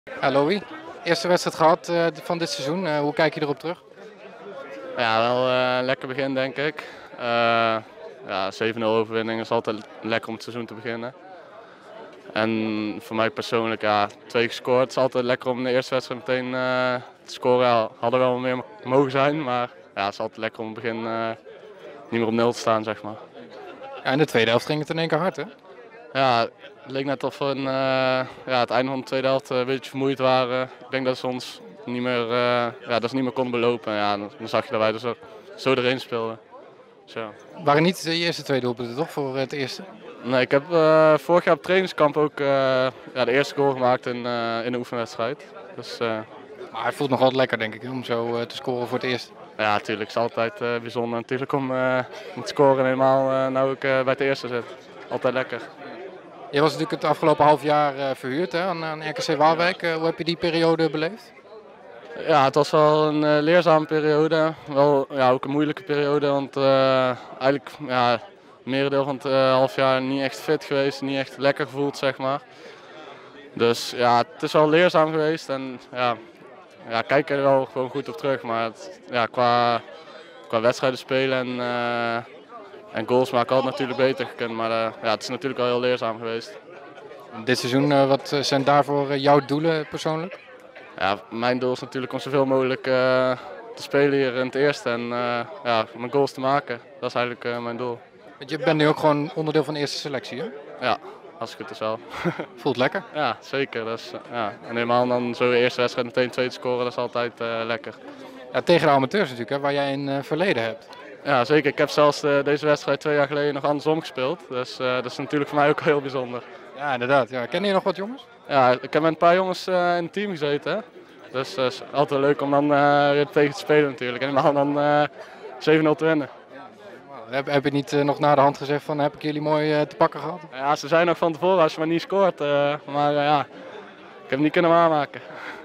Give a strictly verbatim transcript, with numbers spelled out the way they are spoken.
Ja, Louis, eerste wedstrijd gehad uh, van dit seizoen. Uh, hoe kijk je erop terug? Ja, wel uh, een lekker begin denk ik. Uh, ja, zeven nul overwinning is altijd lekker om het seizoen te beginnen. En voor mij persoonlijk, ja, twee gescoord. Het is altijd lekker om in de eerste wedstrijd meteen uh, te scoren. Ja, hadden wel meer mogen zijn, maar ja, het is altijd lekker om het begin uh, niet meer op nul te staan, zeg maar. Ja, in de tweede helft ging het in één keer hard, hè? Ja, het leek net of we in, uh, ja, het einde van de tweede helft een beetje vermoeid waren. Ik denk dat ze ons niet meer, uh, ja, dat ze niet meer konden belopen. Ja, dan zag je dat wij er zo, zo erin speelden. Dus, ja. Waren niet de eerste twee doelpunten toch voor het eerste? Nee, ik heb uh, vorig jaar op trainingskamp ook uh, ja, de eerste goal gemaakt in, uh, in de oefenwedstrijd. Dus, uh, maar het voelt nog altijd lekker denk ik om zo uh, te scoren voor het eerst. Ja, natuurlijk. Het is altijd uh, bijzonder natuurlijk om, uh, om te scoren helemaal uh, nou ik uh, bij het eerste zit. Altijd lekker. Je was natuurlijk het afgelopen half jaar uh, verhuurd hè, aan, aan R K C Waalwijk. Uh, hoe heb je die periode beleefd? Ja, het was wel een uh, leerzame periode. Wel ja, ook een moeilijke periode, want uh, eigenlijk ja, het merendeel van het uh, half jaar niet echt fit geweest, niet echt lekker gevoeld, zeg maar. Dus ja, het is wel leerzaam geweest en ja, ja kijk er wel gewoon goed op terug. Maar het, ja, qua, qua wedstrijden spelen en, uh, en goals maken had het natuurlijk beter gekund. Maar uh, ja, het is natuurlijk wel heel leerzaam geweest. Dit seizoen, uh, wat zijn daarvoor uh, jouw doelen persoonlijk? Ja, mijn doel is natuurlijk om zoveel mogelijk uh, te spelen hier in het eerste en uh, ja, mijn goals te maken. Dat is eigenlijk uh, mijn doel. Je bent nu ook gewoon onderdeel van de eerste selectie, hè? Ja, als het goed is wel. Voelt lekker? Ja, zeker. Dat is, ja. En helemaal dan zo de eerste wedstrijd meteen twee te scoren, dat is altijd uh, lekker. Ja, tegen de amateurs natuurlijk, hè, waar jij een uh, verleden hebt. Ja, zeker. Ik heb zelfs uh, deze wedstrijd twee jaar geleden nog andersom gespeeld. Dus uh, dat is natuurlijk voor mij ook heel bijzonder. Ja, inderdaad. Ja. Ken je nog wat jongens? Ja, ik heb met een paar jongens uh, in het team gezeten. Hè? Dus het uh, is altijd leuk om dan uh, weer tegen te spelen natuurlijk. En helemaal dan uh, zeven nul te winnen. Heb, heb je niet uh, nog na de hand gezegd van heb ik jullie mooi uh, te pakken gehad? Ja, ze zijn nog van tevoren als je maar niet scoort. Uh, maar uh, ja, ik heb het niet kunnen waarmaken.